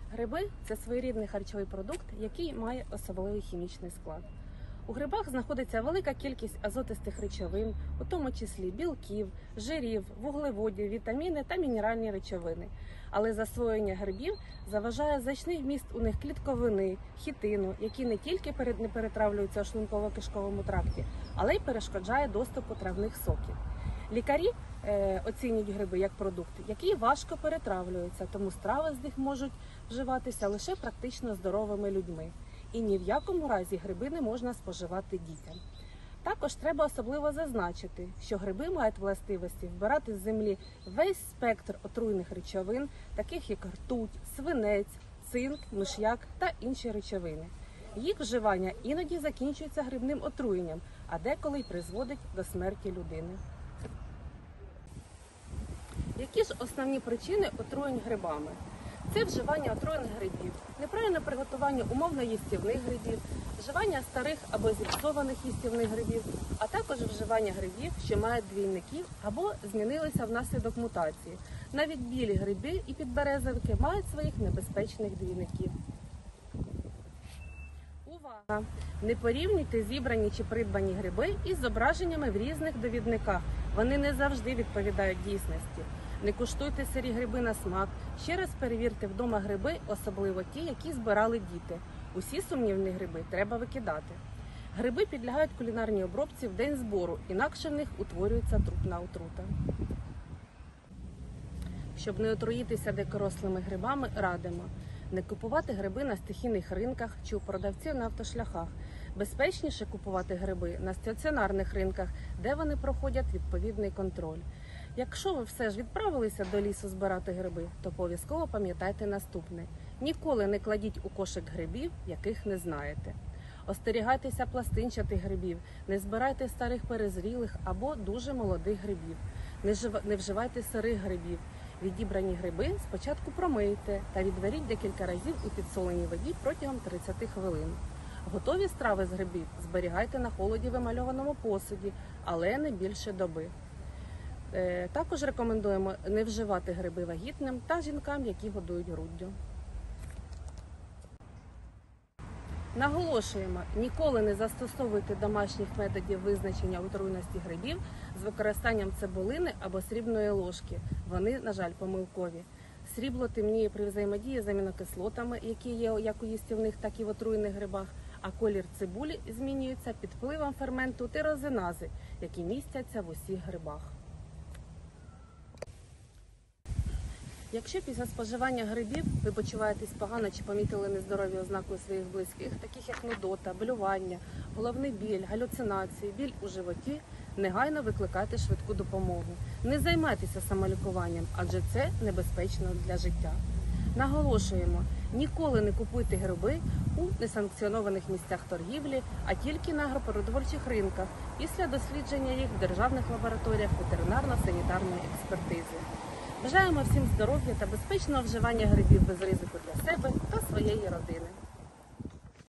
Гриби – це своєрідний харчовий продукт, який має особливий хімічний склад. У грибах знаходиться велика кількість азотистих речовин, у тому числі білків, жирів, вуглеводів, вітаміни та мінеральні речовини. Але засвоєння грибів заважає значний вміст у них клітковини, хітину, які не тільки не перетравлюються у шлунково-кишковому тракті, але й перешкоджає доступу травних соків. Лікарі оцінюють гриби як продукт, який важко перетравлюється, тому страви з них можуть вживатися лише практично здоровими людьми. І ні в якому разі гриби не можна споживати дітям. Також треба особливо зазначити, що гриби мають властивості вбирати з землі весь спектр отруйних речовин, таких як ртуть, свинець, цинк, миш'як та інші речовини. Їх вживання іноді закінчується грибним отруєнням, а деколи й призводить до смерті людини. Які ж основні причини отруєнь грибами? Це вживання отруєних грибів, неправильне приготування умовно їстівних грибів, вживання старих або зіпсованих їстівних грибів, а також вживання грибів, що мають двійників або змінилися внаслідок мутації. Навіть білі гриби і підберезовики мають своїх небезпечних двійників. Увага! Не порівнюйте зібрані чи придбані гриби із зображеннями в різних довідниках. Вони не завжди відповідають дійсності. Не куштуйте сирі гриби на смак. Ще раз перевірте вдома гриби, особливо ті, які збирали діти. Усі сумнівні гриби треба викидати. Гриби підлягають кулінарній обробці в день збору, інакше в них утворюється трупна отрута. Щоб не отруїтися дикорослими грибами, радимо не купувати гриби на стихійних ринках чи у продавців на автошляхах. Безпечніше купувати гриби на стаціонарних ринках, де вони проходять відповідний контроль. Якщо ви все ж відправилися до лісу збирати гриби, то обов'язково пам'ятайте наступне. Ніколи не кладіть у кошик грибів, яких не знаєте. Остерігайтеся пластинчатих грибів, не збирайте старих перезрілих або дуже молодих грибів. Не вживайте сирих грибів. Відібрані гриби спочатку промийте та відваріть декілька разів у підсоленій воді протягом 30 хвилин. Готові страви з грибів зберігайте на холоді в емальованому посуді, але не більше доби. Також рекомендуємо не вживати гриби вагітним та жінкам, які годують груддю. Наголошуємо, ніколи не застосовуйте домашніх методів визначення отруйності грибів з використанням цибулини або срібної ложки. Вони, на жаль, помилкові. Срібло темніє при взаємодії з амінокислотами, які є як у їстівних, так і в отруєних грибах, а колір цибулі змінюється під впливом ферменту тирозинази, які містяться в усіх грибах. Якщо після споживання грибів ви почуваєтесь погано чи помітили нездорові ознаки у своїх близьких, таких як нудота, блювання, головний біль, галюцинації, біль у животі, негайно викликайте швидку допомогу. Не займайтеся самолікуванням, адже це небезпечно для життя. Наголошуємо, ніколи не купуйте гриби у несанкціонованих місцях торгівлі, а тільки на агропродовольчих ринках, після дослідження їх в державних лабораторіях ветеринарно-санітарної експертизи. Бажаємо всім здоров'я та безпечного вживання грибів без ризику для себе та своєї родини.